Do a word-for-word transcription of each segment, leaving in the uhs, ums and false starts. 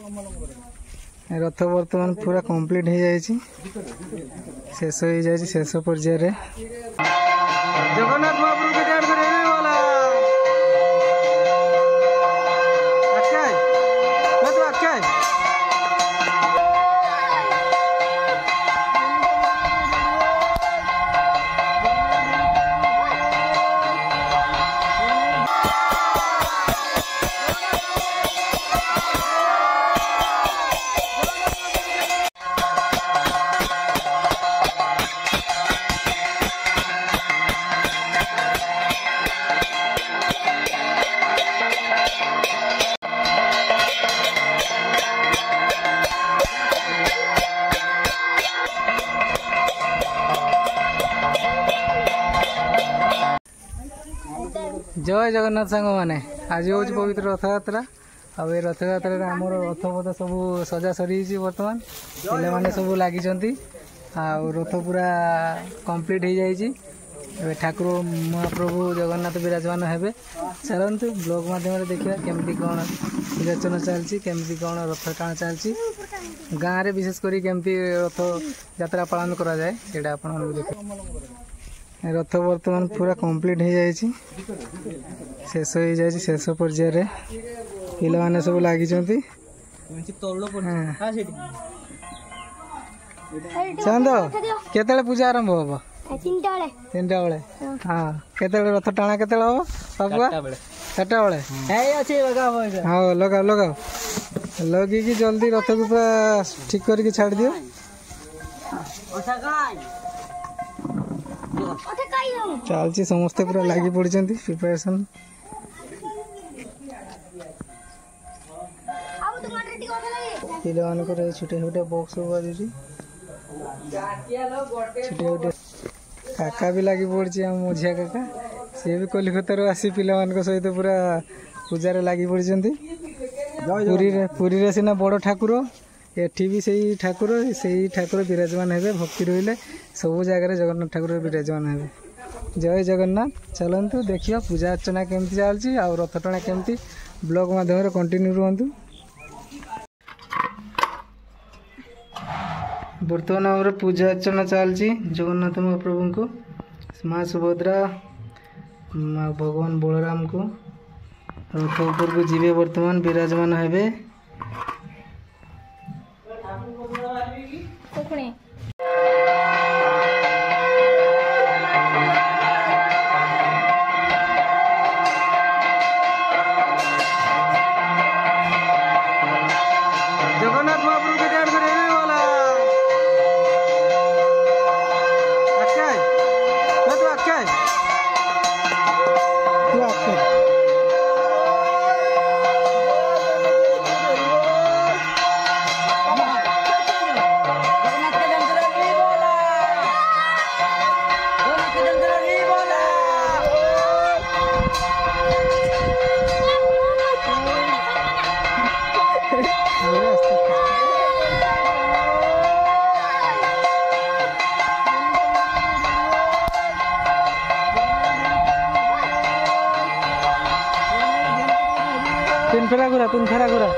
रथ बर्तमान पूरा कंप्लीट हो जाए शेष हो जाए शेष पर्यायर जगन्नाथ महाप्रभु के तैयार कर जय जगन्नाथ सांग मैंने आज हूँ पवित्र रथ यात्रा आउ ये रथ यात्रा आम रथ पथ सब सजा सरी बर्तमान पे मैंने सब लगी रथ पूरा कंप्लीट हो जाए ठाकुर महाप्रभु जगन्नाथ विराजमान हेबे चलतु ब्लॉग माध्यम देखिए केमती कौन निर्वाचन चलती केमती कौन रथ टाण चलती गाँव में विशेषकर केमती रथ यात्रा पालन करा जाए सेटा आपन देखिए रथ बर्तमान पूरा कंप्लीट हो जाए शेष हो जाए शेष पर्यायर पे मैंने सब लगी चांद केतले पूजा आरंभ हम तीन बेले हाँ केतले रथ टाणा केत हम बाबुआ चार्टा बेले हाँ लगाओ लगाओ लगिकी जल्दी रथ को पूरा ठीक करके छाड़ दियो चलती समस्ते पूरा लगी पड़ी प्रिपरेशन पिला मान छोटे छोटे बॉक्स छोटे छोटे काका भी लगी पड़ी आम मझिया काका सी भी कलिकतार आसी पिला सहित पूरा पूजार लगी पड़ी पुरी पुरी रे सिना बड़ ठाकुर एठी भी सही ठाकुर सही ठाकुर विराजमान हेबे भक्ति रहिले सब जगह जगन्नाथ ठाकुर विराजमान हेबे जय जगन्नाथ चलतु देखिए पूजा अर्चना केमती चलती आ रथ टଣା केमती ब्लॉग माध्यम कंटिन्यू रुहतु बर्तमान आम पूजा अर्चना चलती जगन्नाथ महाप्रभु को माँ सुभद्रा माँ भगवान बलराम को रथ ऊपर को जीवे वर्तमान विराजमान हेबे जगन्नाथ महाप्रभु के तैयार कर वाला अच्छा है तो अच्छा है तू अच्छा है तीन फेरा घुरा तीन फेरा घुरा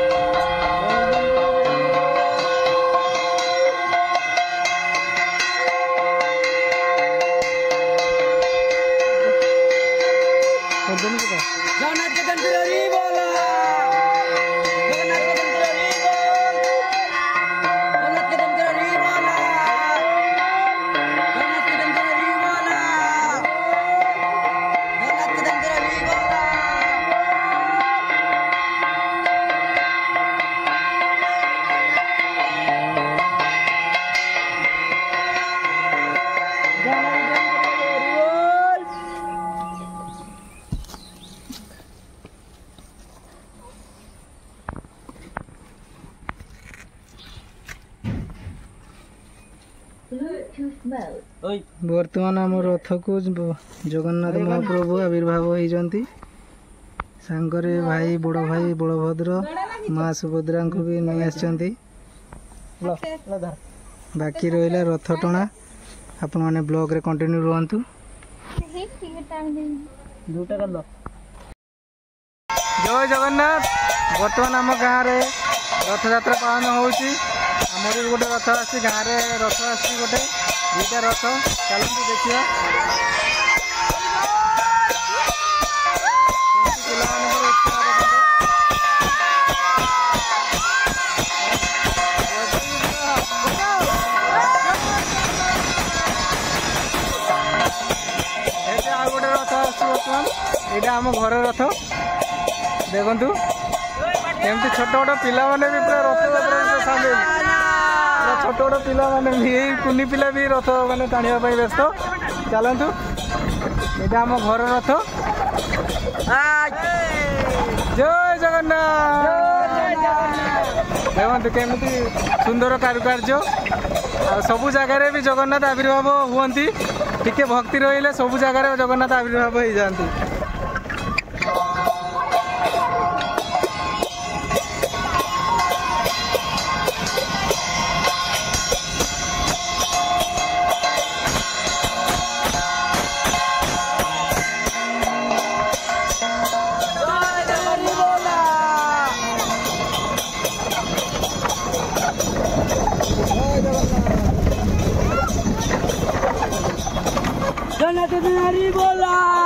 बर्तमान आम रथ को जगन्नाथ महाप्रभु आविर्भाव होती सांगरे भाई बड़ भाई बलभद्र माँ सुभद्रा को भी नहीं आसती बाकी रहा रथ टଣା आपण मैंने ब्लॉग रे कंटिन्यू रुहतु जय जगन्नाथ बर्तमान आम गाँव रथयात्रा पालन होउची हमर भी गोटे रथ आसी गाँव में रथ आसी गोटे दुईटा रथ चलते देखिए आ गोटे रथ आसी बर्तमान यहाँ आम घर रथ देखु एमती छोट छोट पिला माने भी पूरा रथ यात्रा सामिल पूरा छोट छोट पिला माने भी कुनी पिला भी रथ माने टाणिया व्यस्त चलतु यहाँ आम घर रथ जय जगन्नाथ देखु केमती सुंदर कारुकार्य आ सबु जगार भी जगन्नाथ आविर्भाव हुअंती टिके भक्ति रहिले सबु जगार जगन्नाथ आविर्भाव हो जाती जगन्नाथ बिहारी बोला।